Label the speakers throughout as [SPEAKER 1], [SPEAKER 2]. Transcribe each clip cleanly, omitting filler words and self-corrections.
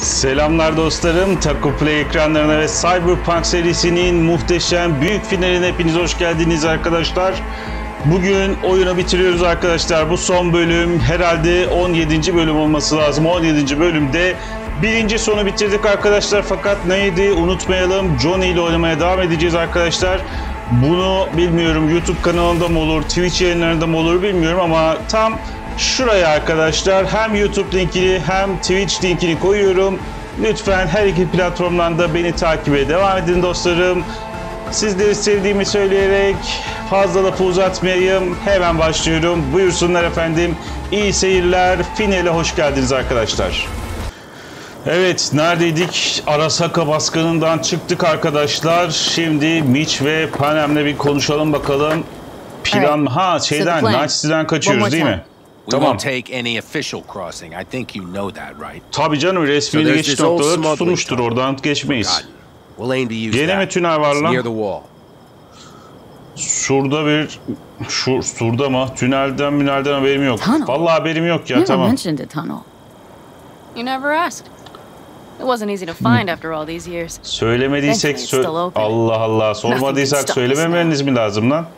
[SPEAKER 1] Selamlar dostlarım. Taco Play ekranlarına ve Cyberpunk serisinin muhteşem büyük finaline hepiniz hoş geldiniz arkadaşlar. Bugün oyunu bitiriyoruz arkadaşlar. Bu son bölüm herhalde 17. bölüm olması lazım. 17. bölümde birinci sonu bitirdik arkadaşlar. Fakat neydi unutmayalım. Johnny ile oynamaya devam edeceğiz arkadaşlar. Bunu bilmiyorum YouTube kanalında mı olur, Twitch yayınlarında mı olur bilmiyorum ama tam şuraya arkadaşlar hem YouTube linkini hem Twitch linkini koyuyorum. Lütfen her iki platformdan da beni takibe devam edin dostlarım. Sizleri sevdiğimi söyleyerek fazla lafı uzatmayayım. Hemen başlıyorum. Buyursunlar efendim. İyi seyirler. Finale hoş geldiniz arkadaşlar. Evet, neredeydik? Arasaka baskınından çıktık arkadaşlar. Şimdi Mitch ve Panem'le bir konuşalım bakalım. Plan mı? Ha şeyden, Night City'den kaçıyoruz değil mi? Tamam. Tabii canım, resmi geçiş noktaları tutulmuştur. Oradan geçmeyiz. Gene mi tünel var lan? Şurada bir... Şurada mı? Tünelden haberim yok. Vallahi haberim yok ya, tamam. Söylemediysek... Allah Allah, sormadıysak söylememeniz mi lazım lan?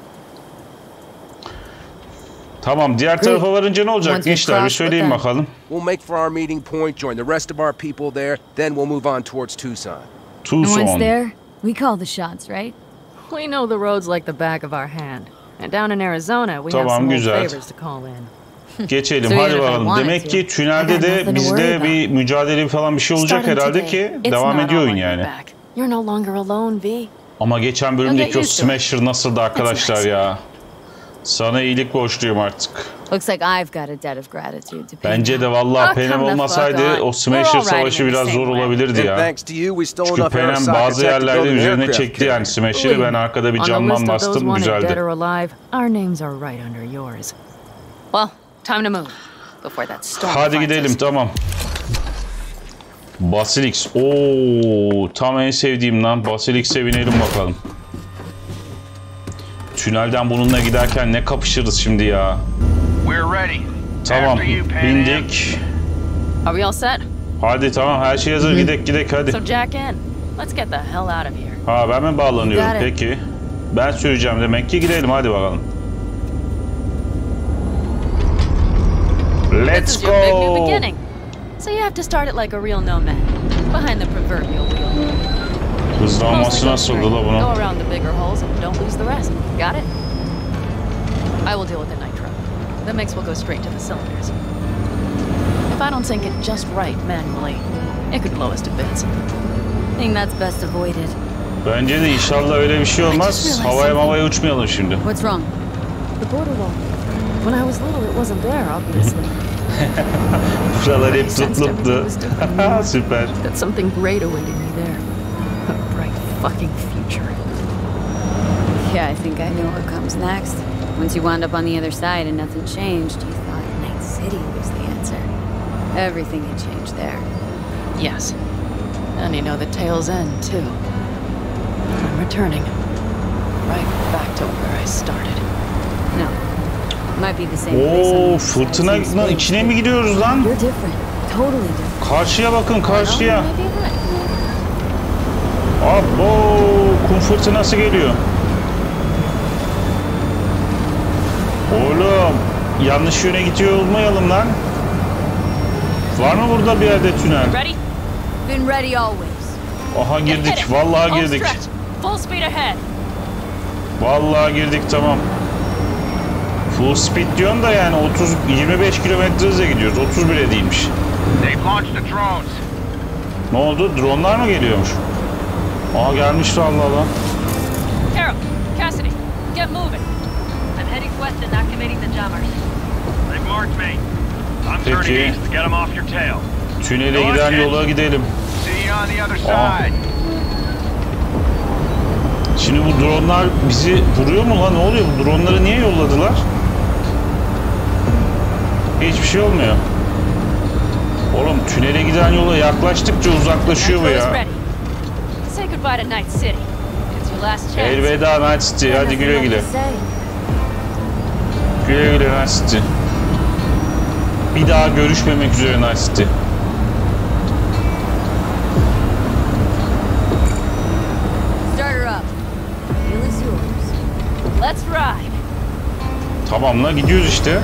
[SPEAKER 1] Tamam, diğer tarafa varınca ne olacak gençler? Bir söyleyin bakalım.
[SPEAKER 2] We'll make for our meeting point, join the rest of our people there, then we'll move on towards Tucson.
[SPEAKER 3] Once there, we call the shots, right?
[SPEAKER 4] We know the roads like the back of our hand. And down in Arizona, we have some old favors to call in.
[SPEAKER 1] Geçelim, hadi bakalım. Demek ki tünelde de bizde bir mücadele falan bir şey olacak herhalde ki devam ediyor oyun yani.
[SPEAKER 4] You're no longer alone, V.
[SPEAKER 1] Ama geçen bölümdeki o Smasher nasıldı arkadaşlar ya? Sana iyilik borçluyum artık. Bence de vallahi Panem olmasaydı o Smasher savaşı biraz zor olabilirdi ya. Çünkü Panem bazı yerlerde üzerine çekti yani Smasher'ı. Ben arkada bir camdan bastım, güzeldi. Hadi gidelim, tamam. Basilisk. Oo, tam en sevdiğim lan. Basilisk'e binelim bakalım. Tünelden bununla giderken ne kapışırız şimdi ya. Tamam, bindik. Hadi tamam, her şey hazır. Gidek hadi. Ha, ben mi bağlanıyorum peki? Ben süreceğim demek ki, gidelim hadi bakalım. Let's go. Hızlanması nasıldı la bunun?
[SPEAKER 4] I will deal with the nitro. The mix will go straight to the cylinders. If I don't sink it just right manually, it could blow us to bits.
[SPEAKER 3] I think that's best avoided.
[SPEAKER 1] Bence de inşallah öyle bir şey olmaz. Havaya uçmayalım şimdi.
[SPEAKER 3] What's wrong?
[SPEAKER 4] The border wall. When I was little, it wasn't there, obviously.
[SPEAKER 1] Buralar hep tutluptu. Süper.
[SPEAKER 4] That something great awaited me there. A bright fucking future.
[SPEAKER 3] Yeah, I think I know what comes next. Once you wound up on the other side and nothing changed, you thought Night City was the answer. Everything had changed there.
[SPEAKER 4] Yes. And you know the tale's end, too. I'm returning. Right back to where I started.
[SPEAKER 3] No. Might be the same place.
[SPEAKER 1] Oo, fırtınanın içine mi gidiyoruz lan?
[SPEAKER 3] You're different. Totally different.
[SPEAKER 1] Karşıya bakın, karşıya. Abo, kum fırtınası geliyor. Oğlum, yanlış yöne gidiyor olmayalım lan. Var mı burada bir yerde tünel?
[SPEAKER 3] Been ready always.
[SPEAKER 1] Aha, girdik. Vallahi girdik. Vallahi girdik, tamam. Full speed diyorsun da yani 25 kilometre hızla gidiyoruz. 30 bile değilmiş. Ne oldu? Dronlar mı geliyormuş? Aha, gelmişti Allah Allah.
[SPEAKER 5] Carol, Cassidy, get moving. I'm heading west and activating the jammers. They've marked me. I'm turning east to get them off your tail.
[SPEAKER 1] Tünele giden yola gidelim.
[SPEAKER 5] See you on the other side.
[SPEAKER 1] Şimdi bu dronlar bizi vuruyor mu lan? Ne oluyor? Bu dronları niye yolladılar? Hiçbir şey olmuyor. Oğlum, tünele giden yola yaklaştıkça uzaklaşıyor bu ya. Elveda Night City. Hadi güle güle. Güle güle Night City. Bir daha görüşmemek üzere Night City. Tamam lan, gidiyoruz işte.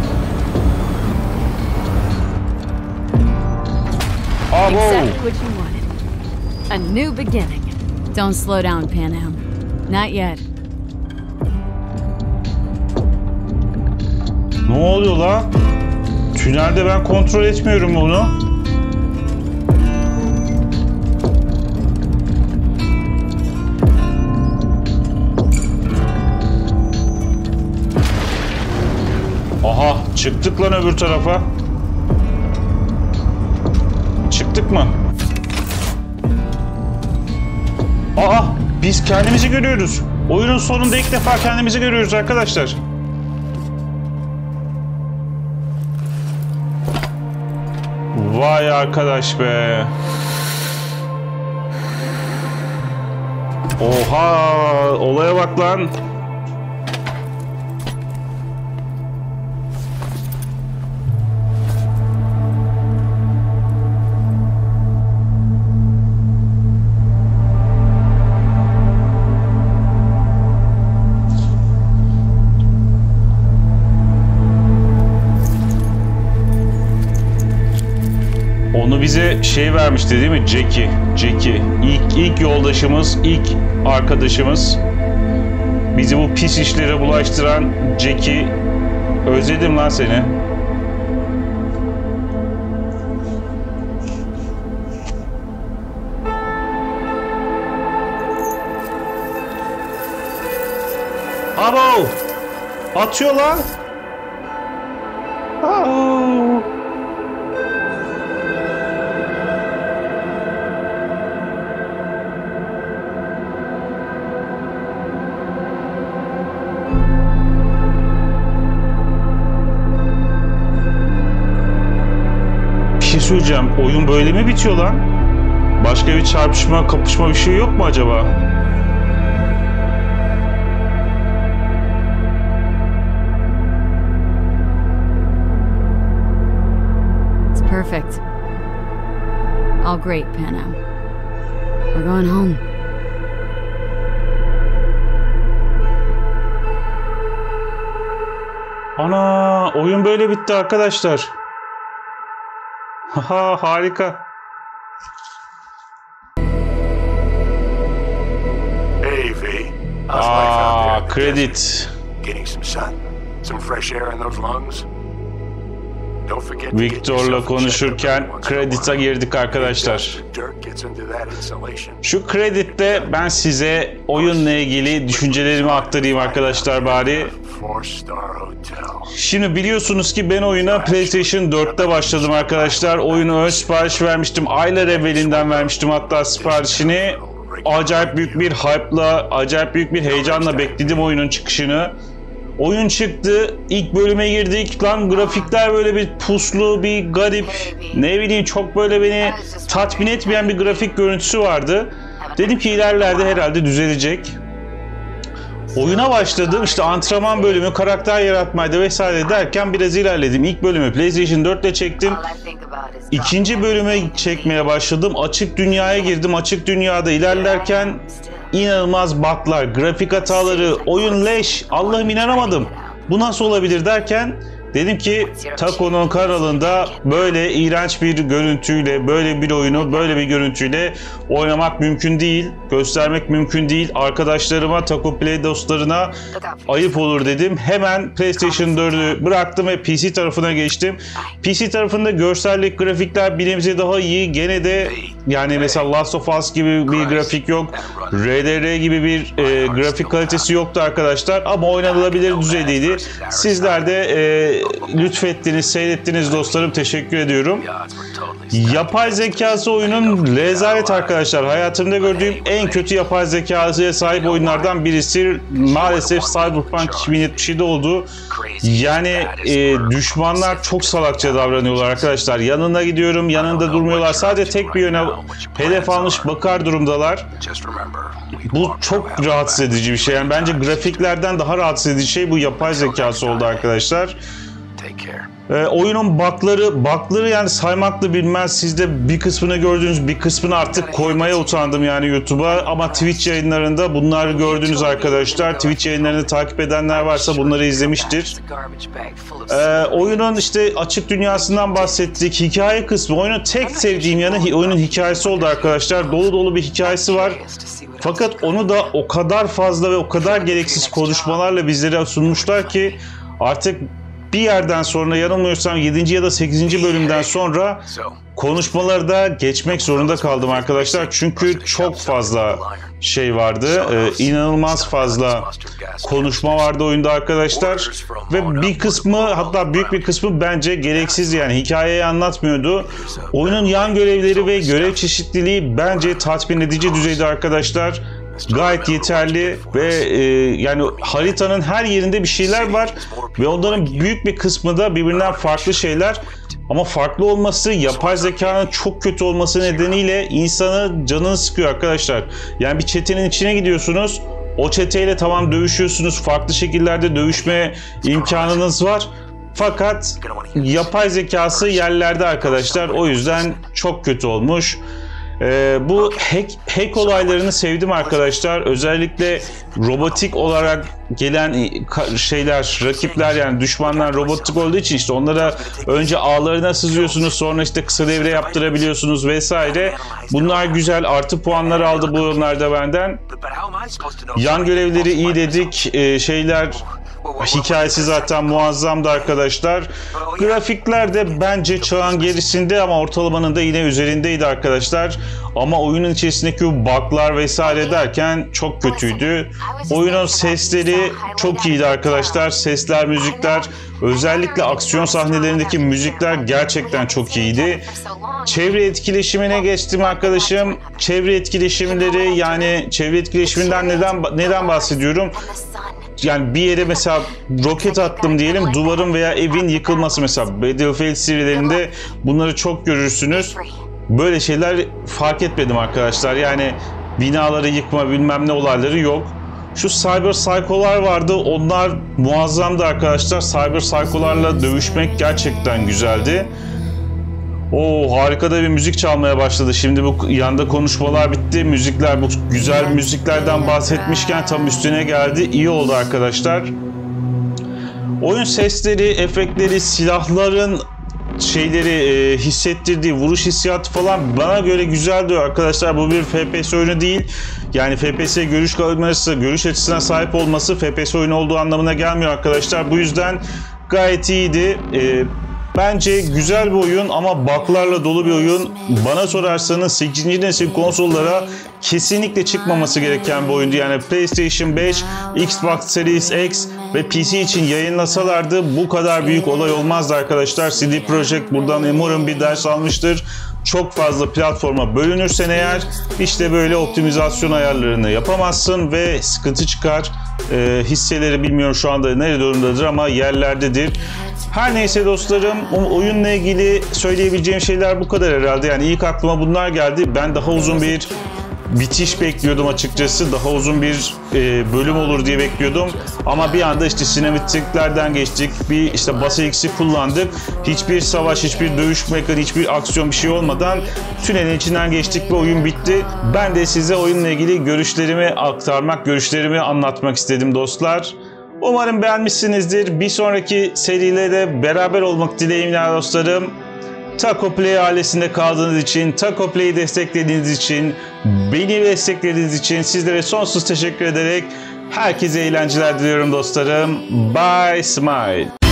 [SPEAKER 1] Abo!
[SPEAKER 4] Exactly what you wanted. A new beginning.
[SPEAKER 3] Don't slow down, Panam. Not yet.
[SPEAKER 1] Ne oluyor lan? Tünelde ben kontrol etmiyorum bunu. Aha, çıktık lan öbür tarafa. Çıktık mı? Aa, biz kendimizi görüyoruz. Oyunun sonunda ilk defa kendimizi görüyoruz arkadaşlar. Vay arkadaş be. Oha, olaya bak lan. Onu bize şey vermişti değil mi? Jackie. İlk yoldaşımız, ilk arkadaşımız. Bizi bu pis işlere bulaştıran Jackie. Özledim lan seni. Abo! Atıyor lan. Abo! Söyleyeceğim. Oyun böyle mi bitiyor lan? Başka bir çarpışma, kapışma bir şey yok mu acaba?
[SPEAKER 3] It's perfect. All great, Panam. We're going home.
[SPEAKER 1] Ana, oyun böyle bitti arkadaşlar. Haha, harika.
[SPEAKER 6] Hey, V. How's life out there in the
[SPEAKER 1] Credit.
[SPEAKER 6] desert? Getting some sun, some fresh air in those lungs. Don't forget to get
[SPEAKER 1] Victor'la
[SPEAKER 6] yourself a
[SPEAKER 1] konuşurken
[SPEAKER 6] checkup once in a
[SPEAKER 1] Credit'e
[SPEAKER 6] while.
[SPEAKER 1] girdik arkadaşlar.
[SPEAKER 6] Dirt gets into that insulation.
[SPEAKER 1] Şu Credit'te ben size oyunla ilgili düşüncelerimi aktarayım arkadaşlar bari.
[SPEAKER 6] 4-star hotel.
[SPEAKER 1] Şimdi biliyorsunuz ki ben oyuna PlayStation 4'te başladım arkadaşlar. Oyunu ön sipariş vermiştim. Aylar evvelinden vermiştim hatta siparişini. Acayip büyük bir hype'la, acayip büyük bir heyecanla bekledim oyunun çıkışını. Oyun çıktı, ilk bölüme girdik. Lan grafikler böyle bir puslu, bir garip, ne bileyim çok böyle beni tatmin etmeyen bir grafik görüntüsü vardı. Dedim ki ilerlerde herhalde düzelecek. Oyuna başladım, işte antrenman bölümü, karakter yaratmaydı vesaire derken biraz ilerledim. İlk bölümü PlayStation 4 ile çektim. İkinci bölüme çekmeye başladım. Açık dünyaya girdim. Açık dünyada ilerlerken inanılmaz bug'lar, grafik hataları, oyun leş. Allah'ım inanamadım. Bu nasıl olabilir derken dedim ki Taco'nun kanalında böyle iğrenç bir görüntüyle, böyle bir oyunu, böyle bir görüntüyle oynamak mümkün değil, göstermek mümkün değil. Arkadaşlarıma, Taco Play dostlarına ayıp olur dedim. Hemen PlayStation 4'ü bıraktım ve PC tarafına geçtim. PC tarafında görsellik, grafikler bir nebze daha iyi. Gene de yani mesela Last of Us gibi bir grafik yok. RDR gibi bir grafik kalitesi yoktu arkadaşlar. Ama oynanılabilir düzeydeydi. Sizler de lütfettiniz, seyrettiniz dostlarım. Teşekkür ediyorum. Yapay zekası oyunun rezalet arkadaşlar. Hayatımda gördüğüm en kötü yapay zekasıya sahip oyunlardan birisi. Maalesef Cyberpunk 2077 oldu. Yani düşmanlar çok salakça davranıyorlar arkadaşlar. Yanına gidiyorum, yanında durmuyorlar. Sadece tek bir yöne hedef almış bakar durumdalar. Bu çok rahatsız edici bir şey. Yani bence grafiklerden daha rahatsız edici şey bu yapay zekası oldu arkadaşlar.
[SPEAKER 6] Take care.
[SPEAKER 1] Oyunun bug'ları yani saymakla bilmez. Siz de bir kısmını gördünüz, bir kısmını artık koymaya utandım yani YouTube'a. Ama Twitch yayınlarında bunları gördünüz arkadaşlar. Twitch yayınlarını takip edenler varsa bunları izlemiştir. Oyunun işte açık dünyasından bahsettik. Hikaye kısmı. Oyunun tek sevdiğim yanı oyunun hikayesi oldu arkadaşlar. Dolu dolu bir hikayesi var. Fakat onu da o kadar fazla ve o kadar gereksiz konuşmalarla bizlere sunmuşlar ki artık bir yerden sonra, yanılmıyorsam 7. ya da 8. bölümden sonra konuşmaları da geçmek zorunda kaldım arkadaşlar. Çünkü çok fazla şey vardı. İnanılmaz fazla konuşma vardı oyunda arkadaşlar. Ve bir kısmı, hatta büyük bir kısmı bence gereksiz, yani hikayeyi anlatmıyordu. Oyunun yan görevleri ve görev çeşitliliği bence tatmin edici düzeyde arkadaşlar. Gayet yeterli ve yani haritanın her yerinde bir şeyler var ve onların büyük bir kısmı da birbirinden farklı şeyler. Ama farklı olması, yapay zekanın çok kötü olması nedeniyle insanı canını sıkıyor arkadaşlar. Yani bir çetenin içine gidiyorsunuz, o çeteyle tamam dövüşüyorsunuz, farklı şekillerde dövüşme imkanınız var. Fakat yapay zekası yerlerde arkadaşlar, o yüzden çok kötü olmuş. Bu hack olaylarını sevdim arkadaşlar. Özellikle robotik olarak gelen şeyler, rakipler, yani düşmanlar robotik olduğu için işte onlara önce ağlarına sızıyorsunuz, sonra işte kısa devre yaptırabiliyorsunuz vesaire. Bunlar güzel, artı puanlar aldı bu oyunlarda benden. Yan görevleri iyi dedik. Hikayesi zaten muazzamdı arkadaşlar. Grafikler de bence çağın gerisinde ama ortalamanın da yine üzerindeydi arkadaşlar. Ama oyunun içerisindeki bug'lar vesaire derken çok kötüydü. Oyunun sesleri çok iyiydi arkadaşlar. Sesler, müzikler, özellikle aksiyon sahnelerindeki müzikler gerçekten çok iyiydi. Çevre etkileşimine geçtim arkadaşım. Çevre etkileşimleri, yani çevre etkileşiminden neden bahsediyorum? Yani bir yere mesela roket attım diyelim, duvarın veya evin yıkılması, mesela Battlefield serilerinde bunları çok görürsünüz. Böyle şeyler fark etmedim arkadaşlar. Yani binaları yıkma bilmem ne olayları yok. Şu Cyber Psycho'lar vardı. Onlar muazzamdı arkadaşlar. Cyber Psycho'larla dövüşmek gerçekten güzeldi. Harika da bir müzik çalmaya başladı. Şimdi bu yanda konuşmalar bitti. Müzikler, bu güzel müziklerden bahsetmişken tam üstüne geldi. İyi oldu arkadaşlar. Oyun sesleri, efektleri, silahların hissettirdiği vuruş hissiyatı falan bana göre güzeldi arkadaşlar. Bu bir FPS oyunu değil. Yani FPS görüş açısına sahip olması FPS oyunu olduğu anlamına gelmiyor arkadaşlar. Bu yüzden gayet iyiydi. Bence güzel bir oyun ama bug'larla dolu bir oyun. Bana sorarsanız 8. nesil konsollara kesinlikle çıkmaması gereken bir oyundu. Yani PlayStation 5, Xbox Series X ve PC için yayınlasalardı bu kadar büyük olay olmazdı arkadaşlar. CD Projekt buradan umarım bir ders almıştır. Çok fazla platforma bölünürsen eğer işte böyle optimizasyon ayarlarını yapamazsın ve sıkıntı çıkar. Hisseleri bilmiyorum şu anda ne durumdadır ama yerlerdedir. Her neyse dostlarım, oyunla ilgili söyleyebileceğim şeyler bu kadar herhalde. Yani ilk aklıma bunlar geldi. Ben daha uzun bir bitiş bekliyordum açıkçası. Daha uzun bir bölüm olur diye bekliyordum. Ama bir anda işte sinematiklerden geçtik. Bir işte basa X'i kullandık. Hiçbir savaş, hiçbir dövüş mekaniği, hiçbir aksiyon bir şey olmadan tünelin içinden geçtik ve oyun bitti. Ben de size oyunla ilgili görüşlerimi aktarmak, görüşlerimi anlatmak istedim dostlar. Umarım beğenmişsinizdir. Bir sonraki serilere beraber olmak dileğimle dostlarım. Taco Play ailesinde kaldığınız için, Taco Play'i desteklediğiniz için, beni desteklediğiniz için sizlere sonsuz teşekkür ederek herkese eğlenceler diliyorum dostlarım. Bye Smile.